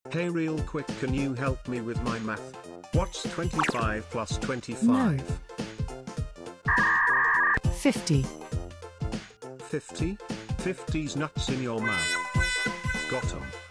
Hey, real quick, can you help me with my math? What's 25 plus 25? No. 50. 50? 50's nuts in your mouth. Got 'em.